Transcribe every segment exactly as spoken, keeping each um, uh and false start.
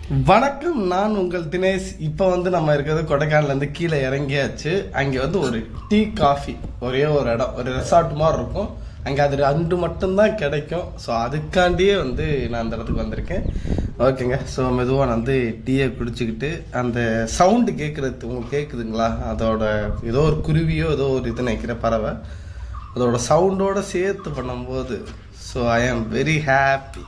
வணக்கம், நான் உங்கள் தினேஷ். இப்போ வந்து நம்ம இருக்கிறது கொடைக்கானல்லேருந்து கீழே இறங்கியாச்சு. அங்கே வந்து ஒரு டீ காஃபி ஒரே ஒரு இடம், ஒரு ரெசார்ட் மாதிரி இருக்கும். அங்கே அது ரெண்டு மட்டும்தான் கிடைக்கும். ஸோ அதுக்காண்டியே வந்து நான் அந்த இடத்துக்கு வந்திருக்கேன். ஓகேங்க. ஸோ மெதுவாக நான் வந்து டீயை குடிச்சிக்கிட்டு அந்த சவுண்டு கேட்குறது உங்களுக்கு கேட்குதுங்களா? அதோட ஏதோ ஒரு குருவியோ ஏதோ ஒரு இது நினைக்கிற பறவை அதோட சவுண்டோடு சேர்த்து பண்ணும்போது so I am very happy.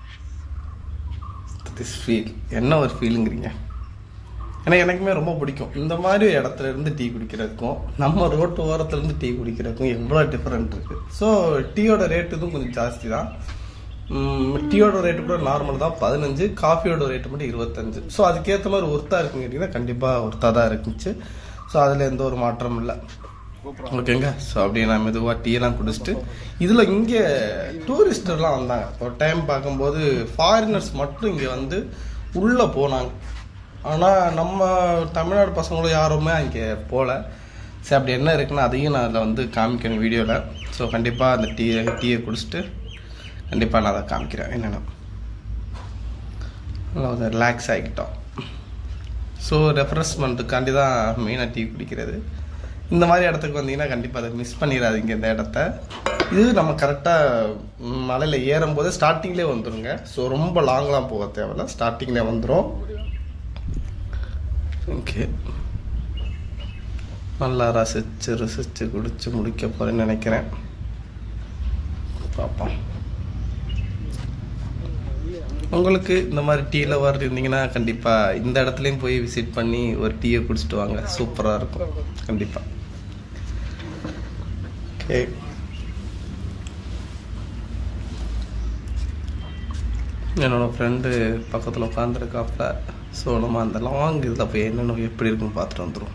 This feel என்ன ஒரு ஃபீலுங்கிறீங்க? ஏன்னா எனக்குமே ரொம்ப பிடிக்கும் இந்த மாதிரி இடத்துல இருந்து டீ குடிக்கிறதுக்கும் நம்ம ரோட்டு ஓரத்துலேருந்து டீ குடிக்கிறதுக்கும் எவ்வளோ டிஃப்ரெண்ட் இருக்குது. ஸோ டீயோட ரேட்டு இதுவும் கொஞ்சம் ஜாஸ்தி தான். டீயோட ரேட்டு கூட நார்மல் தான், பதினஞ்சு. காஃபியோட ரேட்டு மட்டும் இருபத்தஞ்சு. ஸோ அதுக்கேற்ற மாதிரி ஒர்த்தாக இருக்குன்னு கேட்டிங்கன்னா கண்டிப்பாக ஒர்த்தாக தான் இருந்துச்சு. ஸோ அதில் எந்த ஒரு மாற்றமும் இல்லை. ஓகேங்க. ஸோ அப்படியே நான் மெதுவாக டீயெல்லாம் குடிச்சிட்டு இதில் இங்கே டூரிஸ்டர்லாம் வந்தாங்க. ஒரு டைம் பார்க்கும்போது ஃபாரினர்ஸ் மட்டும் இங்கே வந்து உள்ளே போனாங்க. ஆனால் நம்ம தமிழ்நாடு பசங்களும் யாருமே அங்கே போகல. சரி, அப்படி என்ன இருக்குன்னு அதையும் நான் அதில் வந்து காமிக்கணும் வீடியோவில். ஸோ கண்டிப்பாக அந்த டீயை டீயை குடிச்சிட்டு கண்டிப்பாக நான் அதை காமிக்கிறேன். என்னென்னா நல்லா ரிலாக்ஸ் ஆகிக்கிட்டோம். ஸோ ரெஃப்ரெஷ்மெண்ட்டுக்காண்டி தான் மெயினாக டீ குடிக்கிறது. இந்த மாதிரி இடத்துக்கு வந்தீங்கன்னா கண்டிப்பாக அதை மிஸ் பண்ணிடாதீங்க. இந்த இடத்த இது நம்ம கரெக்டாக மலையில் ஏறும்போது ஸ்டார்டிங்லேயே வந்துடுங்க. ஸோ ரொம்ப லாங்லாம் போக தேவையில்ல, ஸ்டார்டிங்லேயே வந்துடும். ஓகே, நல்லா ரசிச்சு ரசிச்சு குடிச்சு முடிக்க போகிறேன்னு நினைக்கிறேன். பார்ப்போம். உங்களுக்கு இந்த மாதிரி டீயில் வர இருந்தீங்கன்னா கண்டிப்பாக இந்த இடத்துலையும் போய் விசிட் பண்ணி ஒரு டீயை குடிச்சிட்டு வாங்க. சூப்பராக இருக்கும் கண்டிப்பாக. ஓகே, என்னோட ஃப்ரெண்டு பக்கத்தில் உட்காந்துருக்காப்ப. ஸோ நம்ம அந்த லாங் இதில் போய் என்னென்ன எப்படி இருக்குன்னு பார்த்துட்டு வந்துடும்.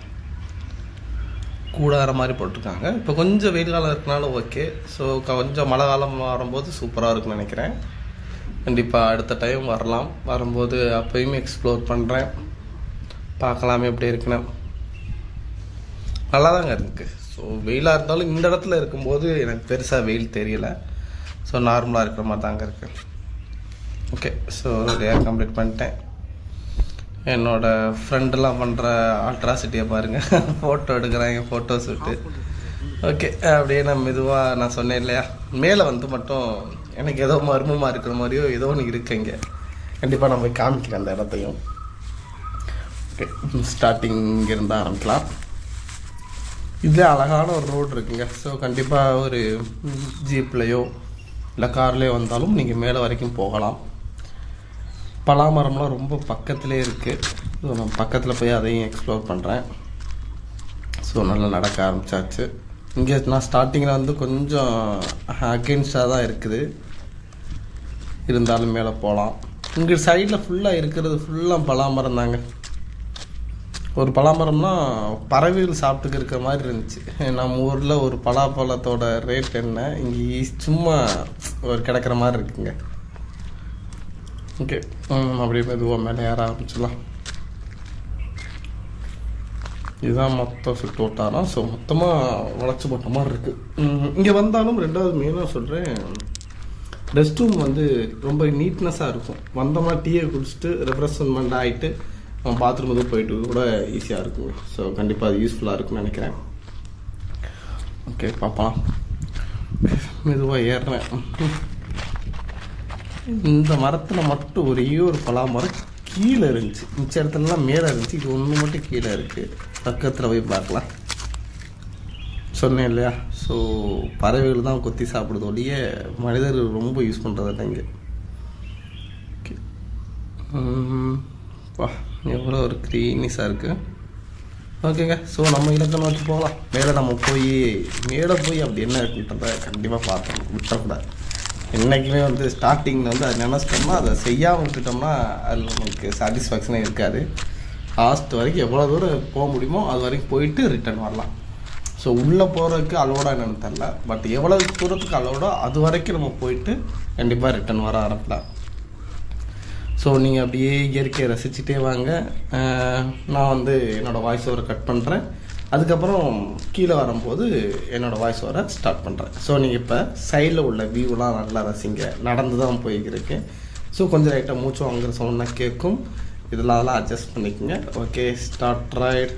கூடார மாதிரி போட்டிருக்காங்க. இப்போ கொஞ்சம் வெயில் காலம் இருக்கனால ஓகே. ஸோ கொஞ்சம் மழை காலம் வரும்போது சூப்பராக இருக்குன்னு நினைக்கிறேன். கண்டிப்பாக அடுத்த டைம் வரலாம். வரும்போது அப்போயுமே எக்ஸ்ப்ளோர் பண்ணுறேன், பார்க்கலாமே எப்படி இருக்குன்னு. நல்லா தாங்க இருக்குது. ஸோ வெயிலாக இருந்தாலும் இந்த இடத்துல இருக்கும்போது எனக்கு பெருசாக வெயில் தெரியலை. ஸோ நார்மலாக இருக்கிற மாதிரி தாங்க இருக்குது. ஓகே, ஸோ ரெடியாக கம்ப்ளீட் பண்ணிட்டேன். என்னோடய ஃப்ரெண்டெல்லாம் பண்ணுற அல்ட்ராசிட்டியை பாருங்கள். ஃபோட்டோ எடுக்கிறாங்க, ஃபோட்டோ ஷூட்டு. ஓகே, அப்படியே நான் மெதுவாக நான் சொன்னேன் இல்லையா, மேலே வந்து மட்டும் எனக்கு ஏதோ மர்மமாக இருக்கிற மாதிரியோ ஏதோ ஒன்று இருக்குங்க. கண்டிப்பாக நான் போய் காமிக்கிறேன் அந்த இடத்தையும். ஓகே, ஸ்டார்டிங் இங்கிருந்து ஆரம்பிக்கலாம். இதே அழகான ஒரு ரோடு இருக்குங்க. ஸோ கண்டிப்பாக ஒரு ஜீப்லேயோ இல்லை கார்லேயோ வந்தாலும் நீங்கள் மேலே வரைக்கும் போகலாம். பலாமரம்லாம் ரொம்ப பக்கத்துலேயே இருக்குது. ஸோ நான் பக்கத்தில் போய் அதையும் எக்ஸ்ப்ளோர் பண்ணுறேன். ஸோ நல்லா நடக்க ஆரம்பித்தாச்சு. இங்கே நான் ஸ்டார்டிங்கில் வந்து கொஞ்சம் அகெயின்ஸ்டாக தான் இருக்குது, இருந்தாலும் மேலே போகலாம். இங்கே சைடில் ஃபுல்லாக இருக்கிறது ஃபுல்லாக பலாமரம் தாங்க. ஒரு பலாமரம்னா பறவைகள் சாப்பிட்டுக்கு இருக்கிற மாதிரி இருந்துச்சு. நம்ம ஊரில் ஒரு பலாப்பழத்தோட ரேட் என்ன, இங்கே சும்மா ஒரு கிடக்கிற மாதிரி இருக்குங்க. ஓகே, அப்படியே மெதுவாக மேலே ஏற ஆரம்பிச்சிடலாம். இதுதான் மொத்தம் சுட்டு விட்டாராம். ஸோ மொத்தமாக வளைச்சி போட்ட மாதிரி இருக்குது. இங்கே வந்தாலும் ரெண்டாவது மெயினாக சொல்கிறேன், ரெஸ்ட் ரூம் வந்து ரொம்ப நீட்னஸாக இருக்கும். வந்தோம்னா டீயை குடிச்சிட்டு ரெஃப்ரெஷ்மெண்ட் ஆகிட்டு நம்ம பாத்ரூம் எதுவும் போயிட்டு கூட ஈஸியாக இருக்கும். ஸோ கண்டிப்பாக அது யூஸ்ஃபுல்லாக இருக்குன்னு நினைக்கிறேன். ஓகே, பார்ப்போம். மெதுவாக ஏறுறேன். இந்த மரத்தில் மட்டும் ஒரே ஒரு பலாமரம் கீழே இருந்துச்சு, மிச்ச இடத்துலலாம் மேலே இருந்துச்சு. இது ஒன்று மட்டும் கீழே இருக்குது. பக்கத்தில் போய் பார்க்கலாம். சொன்னேன் இல்லையா, ஸோ பறவைகள் தான் கொத்தி சாப்பிடுது ஒழிய மனிதர்கள் ரொம்ப யூஸ் பண்ணுறது இல்லை இங்கே. ஓகே, வா எவ்வளோ ஒரு க்ரீனிஸாக இருக்குது. ஓகேங்க. ஸோ நம்ம இலக்கை நோக்கி போகலாம். மேலே நம்ம போய் மேலே போய் அப்படி என்ன இருக்குன்றத கண்டிப்பாக பார்த்தோம், விட்டக்கூடாது. என்றைக்குமே வந்து ஸ்டார்டிங்கில் வந்து அதை நினச்சிட்டோம்னா அதை செய்யாமல் விட்டுட்டோம்னா அதில் நமக்கு சாட்டிஸ்ஃபேக்ஷனே இருக்காது. லாஸ்ட் வரைக்கும் எவ்வளோ தூரம் போக முடியுமோ அது வரைக்கும் போயிட்டு ரிட்டர்ன் வரலாம். ஸோ உள்ளே போகிறதுக்கு அலோடா என்னென்னு தெரில, பட் எவ்வளோ தூரத்துக்கு அலோடோ அது வரைக்கும் நம்ம போயிட்டு கண்டிப்பாக ரிட்டர்ன் வர ஆரம்பிக்கலாம். ஸோ நீங்கள் அப்படியே இயற்கையை ரசிச்சுட்டே வாங்க. நான் வந்து என்னோடய வாய்ஸ் ஓவரை கட் பண்ணுறேன். அதுக்கப்புறம் கீழே வரும்போது என்னோடய வாய்ஸ் ஓவரை ஸ்டார்ட் பண்ணுறேன். ஸோ நீங்கள் இப்போ சைடில் உள்ள வியூலாம் நல்லா ரசிங்க. நடந்து தான் போய்க்கிருக்கேன். ஸோ கொஞ்சம் லைட்டாக மூச்சு வாங்குற சவுண்டாக கேட்கும். இதெல்லாம் அதெல்லாம் அட்ஜஸ்ட் பண்ணிக்கோங்க. Okay, start right.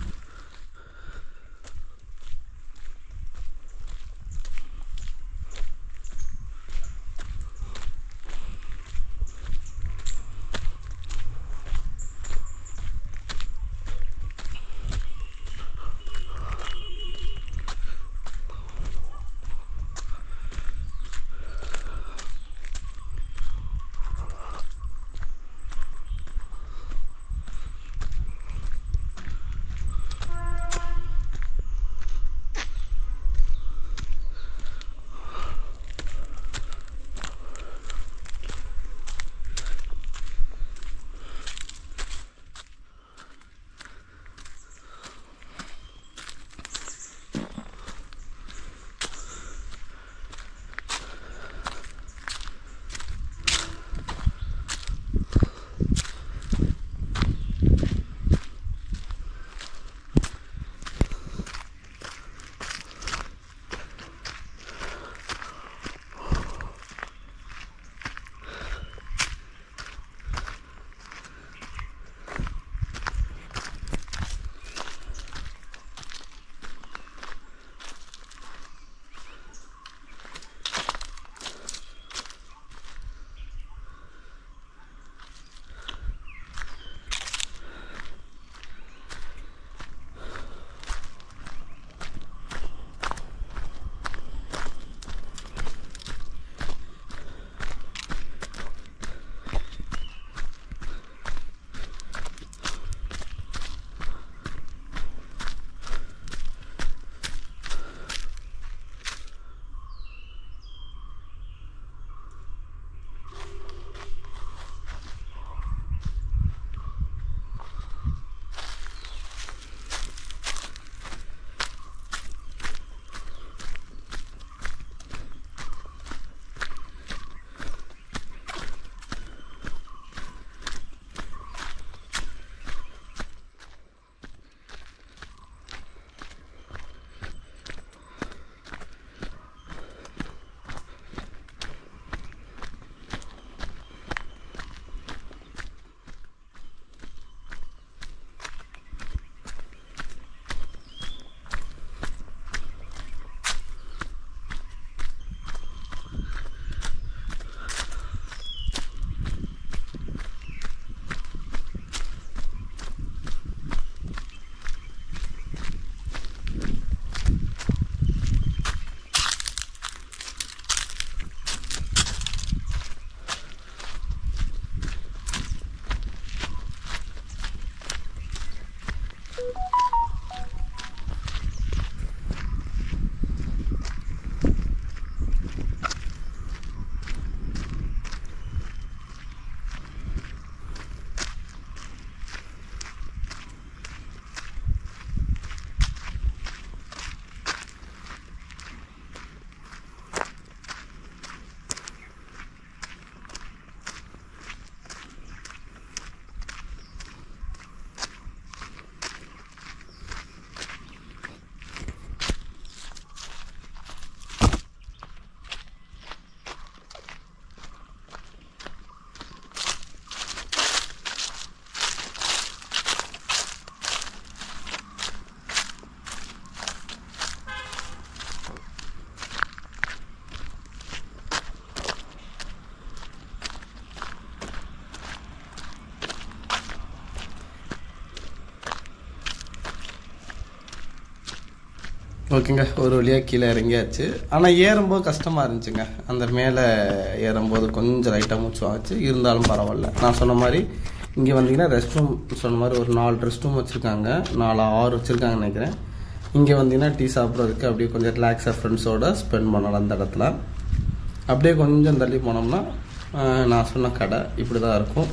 ஓகேங்க, ஒரு வழியாக கீழே இறங்கியாச்சு. ஆனால் ஏறும்போது கஷ்டமாக இருந்துச்சுங்க. அந்த மேலே ஏறும்போது கொஞ்சம் லைட்டாக மூச்சு ஆச்சு. இருந்தாலும் பரவாயில்ல. நான் சொன்ன மாதிரி இங்கே வந்தீங்கன்னா ரெஸ்ட் ரூம் சொன்ன மாதிரி ஒரு நாலு ரெஸ்ட் ரூம் வச்சுருக்காங்க, நாலு ஆறு வச்சுருக்காங்கன்னு நினைக்கிறேன். இங்கே வந்தீங்கன்னா டீ சாப்பிட்றதுக்கு அப்படியே கொஞ்சம் ரிலாக்ஸாக ஃப்ரெண்ட்ஸோடு ஸ்பெண்ட் பண்ணலாம் அந்த இடத்துல. அப்படியே கொஞ்சம் தள்ளி போனோம்னா நான் சொன்ன கடை இப்படி தான் இருக்கும்.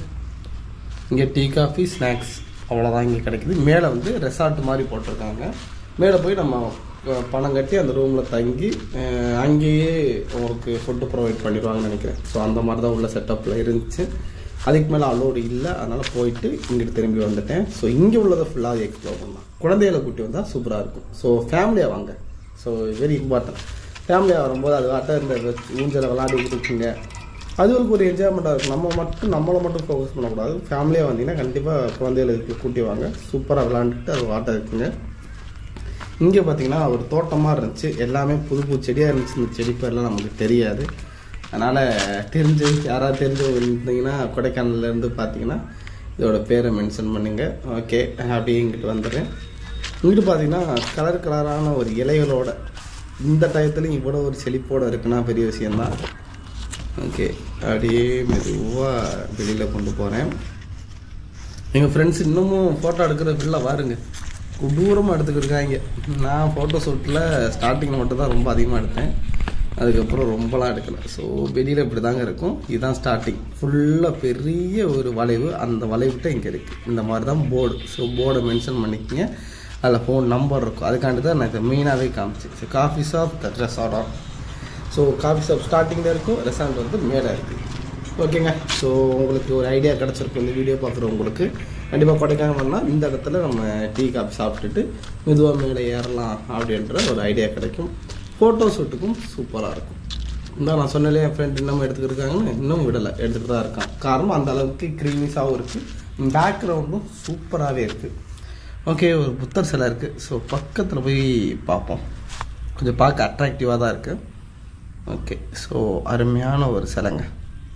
இங்கே டீ காஃபி ஸ்நாக்ஸ் அவ்வளோதான் இங்கே கிடைக்குது. மேலே வந்து ரெசார்ட் மாதிரி போட்டிருக்காங்க. மேலே போய் நம்ம பணம் கட்டி அந்த ரூமில் தங்கி அங்கேயே உங்களுக்கு ஃபுட்டு ப்ரொவைட் பண்ணிடுவாங்கன்னு நினைக்கிறேன். ஸோ அந்த மாதிரி தான் உள்ள செட்டப்பில் இருந்துச்சு. அதுக்கு மேலே அலோடு இல்லை, அதனால் போயிட்டு இங்கிட்டு திரும்பி வந்துட்டேன். ஸோ இங்கே உள்ளதை ஃபுல்லாக எக்ஸ்ப்ளோர் பண்ணலாம். குழந்தைகளை கூட்டி வந்தால் சூப்பராக இருக்கும். ஸோ ஃபேமிலியாக வாங்க. So very important. ஃபேமிலியாக வரும்போது அது வாட்ட இந்த ஊஞ்சலை விளையாடிக்கிட்டு இருக்குங்க, அதுகளுக்கு ஒரு என்ஜாய்மெண்ட்டாக இருக்கும். நம்ம மட்டும் நம்மளை மட்டும் ஃபோக்கஸ் பண்ணக்கூடாது. ஃபேமிலியாக வந்தீங்கன்னா கண்டிப்பாக குழந்தைகளுக்கு கூட்டி வாங்க, சூப்பராக விளாண்டுட்டு அது வாட்டை இருக்குங்க. இங்கே பார்த்தீங்கன்னா ஒரு தோட்டமாக இருந்துச்சு, எல்லாமே புது புது செடியாக இருந்துச்சு. இந்த செடி பேர்லாம் நமக்கு தெரியாது. அதனால் தெரிஞ்சு யாராவது தெரிஞ்சு இருந்தீங்கன்னா கொடைக்கானல்லேருந்து பார்த்தீங்கன்னா இதோட பேரை மென்ஷன் பண்ணுங்க. ஓகே, அப்படியே இங்கிட்டு வந்துடுறேன். இங்கிட்டு பார்த்தீங்கன்னா கலர் கலரான ஒரு இலைகளோட இந்த டயத்துலையும் இவ்வளோ ஒரு செழிப்போடு இருக்குன்னா பெரிய விஷயந்தான். ஓகே, அப்படியே மெதுவாக வெளியில் கொண்டு போகிறேன். எங்கள் ஃப்ரெண்ட்ஸ் இன்னமும் ஃபோட்டோ எடுக்கிற ஃபுல்லாக பாருங்க, கொடூரமாக எடுத்துக்கிருக்காங்க. நான் ஃபோட்டோ ஷூட்டில் ஸ்டார்டிங் மட்டும் தான் ரொம்ப அதிகமாக எடுத்தேன், அதுக்கப்புறம் ரொம்பலாம் எடுக்கலை. ஸோ வெளியில் இப்படி தாங்க இருக்கும். இதுதான் ஸ்டார்டிங், ஃபுல்லாக பெரிய ஒரு வளைவு. அந்த வளைவுகிட்ட இங்கே இருக்குது. இந்த மாதிரி தான் போர்டு. ஸோ போர்டை மென்ஷன் பண்ணிக்கங்க, அதில் ஃபோன் நம்பர் இருக்கும். அதுக்காண்டி தான் நான் இதை மெயினாகவே காமிச்சேன். So coffee shop the resort on. So coffee shop ஸ்டார்டிங்கில் இருக்கும், ரெசார்ட் வந்து மேலே இருக்குது. ஓகேங்க, ஸோ உங்களுக்கு ஒரு ஐடியா கிடச்சிருக்கும். இந்த வீடியோ பார்க்குறவங்களுக்கு கண்டிப்பாக கொடைக்கானல் வந்தால் இந்த இடத்துல நம்ம டீ காஃபி சாப்பிட்டுட்டு மெதுவாக மேலே ஏறலாம் அப்படின்ற ஒரு ஐடியா கிடைக்கும். ஃபோட்டோ ஷூட்டுக்கும் சூப்பராக இருக்கும். இந்த நான் சொன்னாலே என் ஃப்ரெண்ட் இன்னமும் எடுத்துக்கிருக்காங்கன்னு இன்னும் விடலை, எடுத்துகிட்டு தான் இருக்கான். காரணம் அந்த அளவுக்கு க்ரீனிஸாகவும் இருக்குது, பேக்ரவுண்டும் சூப்பராகவே இருக்குது. ஓகே, ஒரு புத்தர் சிலை இருக்குது. ஸோ பக்கத்தில் போய் பார்ப்போம். கொஞ்சம் பார்க்க அட்ராக்டிவாக தான் இருக்குது. ஓகே, ஸோ அருமையான ஒரு சிலைங்க.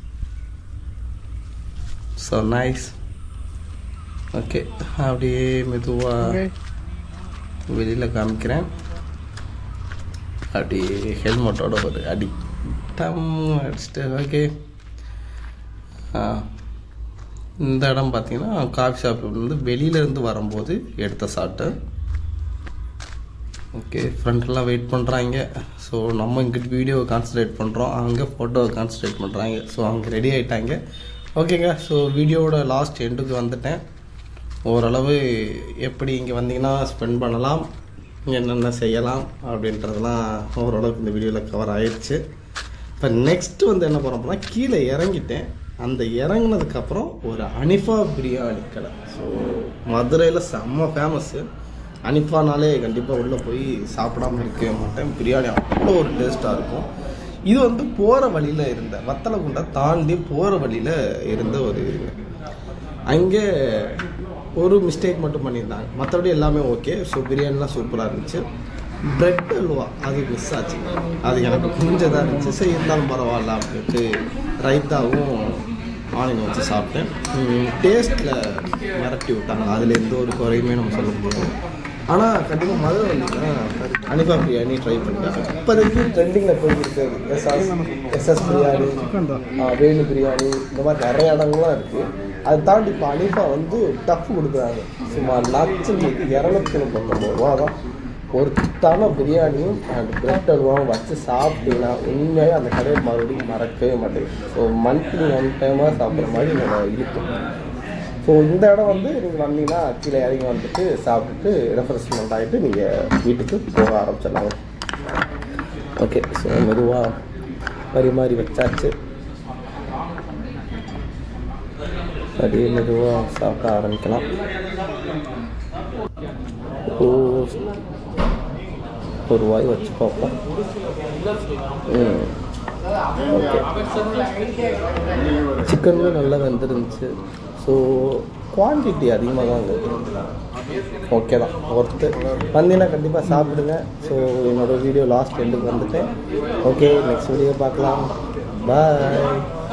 So nice. ஓகே, அப்படியே மெதுவாக வெளியில் காமிக்கிறேன். அப்படியே ஹெல்மெட்டோட ஒரு அடி டம் அடிச்சுட்டு. ஓகே, இந்த இடம் பார்த்தீங்கன்னா காஃபி ஷாப் வந்து வெளியிலேருந்து வரும்போது எடுத்த ஷாட்டு. ஓகே, ஃப்ரெண்டெல்லாம் வெயிட் பண்ணுறாங்க. ஸோ நம்ம இங்கிட்டு வீடியோவை கான்சன்ட்ரேட் பண்ணுறோம், அங்கே ஃபோட்டோவை கான்சன்ட்ரேட் பண்ணுறாங்க. ஸோ அவங்க ரெடி ஆகிட்டாங்க. ஓகேங்க, ஸோ வீடியோவோட லாஸ்ட் எண்டுக்கு வந்துட்டேன். ஓரளவு எப்படி இங்கே வந்தீங்கன்னா ஸ்பெண்ட் பண்ணலாம், என்னென்ன செய்யலாம் அப்படின்றதெல்லாம் ஓரளவுக்கு இந்த வீடியோவில் கவர் ஆயிடுச்சு. இப்போ நெக்ஸ்ட்டு வந்து என்ன பண்ண போனால் கீழே இறங்கிட்டேன். அந்த இறங்கினதுக்கப்புறம் ஒரு அனிஃபா பிரியாணி கடை. ஸோ மதுரையில் செம்ம ஃபேமஸ்ஸு. அனிஃபானாலே கண்டிப்பாக உள்ளே போய் சாப்பிடாமல் இருக்கவே மாட்டேன். பிரியாணி அவ்வளோ ஒரு டேஸ்ட்டாக இருக்கும். இது வந்து போகிற வழியில் இருந்த வத்தலகுண்டை தாண்டி போகிற வழியில் இருந்த ஒரு இதுங்க. அங்கே ஒரு மிஸ்டேக் மட்டும் பண்ணியிருந்தாங்க, மற்றபடி எல்லாமே ஓகே. ஸோ பிரியாணிலாம் சூப்பராக இருந்துச்சு. பிரெட் அல்வா அது மிஸ் ஆச்சு, அது எனக்கு கொஞ்சம் தான் இருந்துச்சு. சரி இருந்தாலும் பரவாயில்ல அப்படின்ட்டு ரைத்தாவும் ஆனியன் வச்சு சாப்பிட்டேன். டேஸ்ட்டில் மிரட்டி விட்டாங்க, அதில் எந்த ஒரு குறையுமே நம்ம சொல்ல முடியாது. ஆனால் கண்டிப்பாக மதுரை வந்தீங்கன்னா அனிஃபா பிரியாணி ட்ரை பண்ணிட்டாங்க. இப்போதைக்கு ட்ரெண்டிங்கில் போயிருக்கிறது எஸ்எஸ் எஸ்எஸ் பிரியாணி, வேணு பிரியாணி, இந்த மாதிரி நிறைய இடங்கள்லாம் இருக்குது. அதை தாண்டி இப்போ அனிஃபா வந்து டஃப் கொடுக்குறாங்க. சுமார் லட்சத்துக்கு இரநூத்தி முப்பத்தொம்பது ரூபா தான் ஒரு தான பிரியாணியும் அண்ட் பிரெட் அல்வாவும் வச்சு சாப்பிட்டீங்கன்னா உண்மையாக அந்த கடையை மறுபடியும் மறக்கவே மாட்டேங்குது. ஸோ மந்த்லி ஒன் டைமாக சாப்பிட்ற மாதிரி நம்ம இருக்கும். ஸோ இந்த இடம் வந்து நீங்கள் வந்தீங்கன்னா கீழே இறங்கி வந்துட்டு சாப்பிட்டுட்டு ரெஃப்ரெஷ்மெண்ட் ஆகிட்டு நீங்கள் வீட்டுக்கு போக ஆரம்பிச்சிடலாங்க. ஓகே, ஸோ மெதுவாக பரிமாறி வச்சாச்சு. அப்படியே மெதுவாக சாப்பிட ஆரம்பிக்கலாம். ஒரு வாய் வச்சு பார்ப்போம். ம் ஓகே, சிக்கனுமே நல்லா வெந்துருந்துச்சு. ஸோ குவான்டிட்டி அதிகமாக தான் இருக்குது. ஓகே தான், ஒர்த்து. வந்தீங்கன்னா கண்டிப்பாக சாப்பிடுங்க. ஸோ என்னோடய வீடியோ லாஸ்ட் எண்டுக்கு வந்துட்டேன். ஓகே, நெக்ஸ்ட் வீடியோ பார்க்கலாம். பாய்.